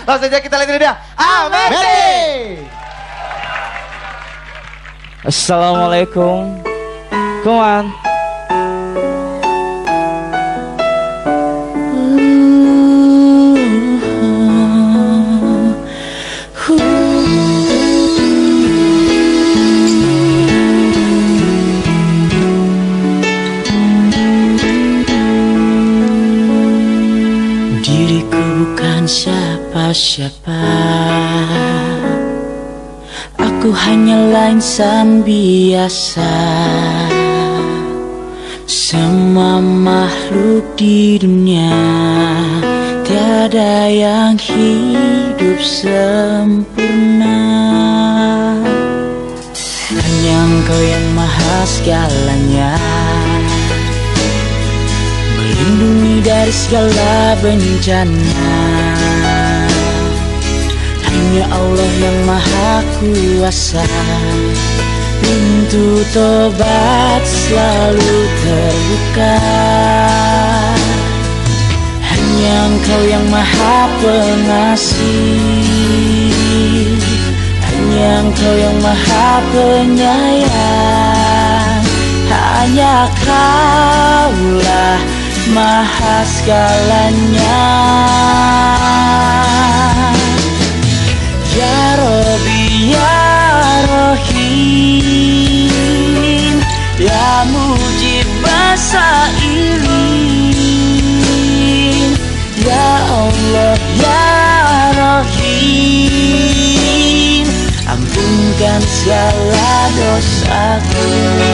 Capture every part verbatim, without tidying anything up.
Langsung saja kita lihat dulu dia. Ameti. Assalamualaikum. Come on. Diriku bukan siapa-siapa, aku hanyalah insan biasa. Semua makhluk di dunia tiada yang hidup sempurna. Hanya Engkau yang maha segalanya, melindungi dari segala bencana. Hanya Allah yang maha kuasa, pintu tobat selalu terbuka. Hanya Engkau yang maha pengasih, hanya Engkau yang maha penyayang. Hanya Kaulah maha segalanya. Ya Rabbi ya Rahim, ya Mujib Basailin, ya Allah ya Rahim, ampunkan segala dosaku.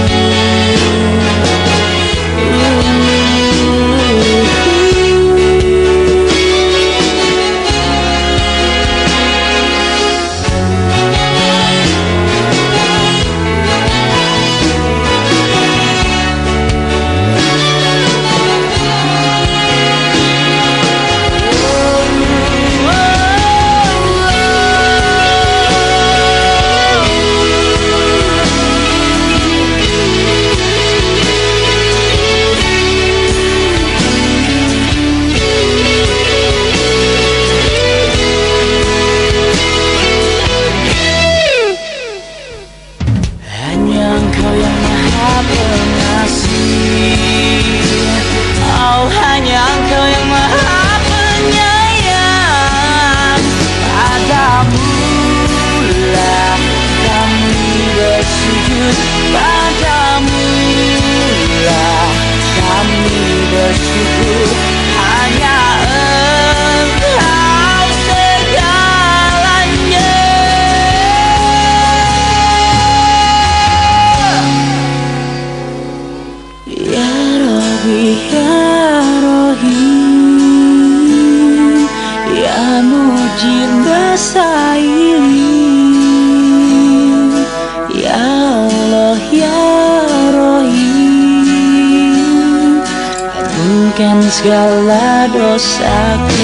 Segala dosaku.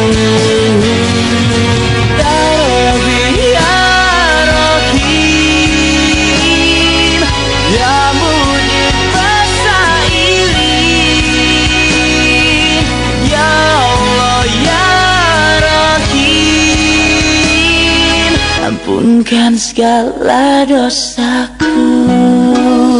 Ya Rabbi ya Rahim, ya Mujib Basailin, ya Allah ya Rahim, ampunkan segala dosaku.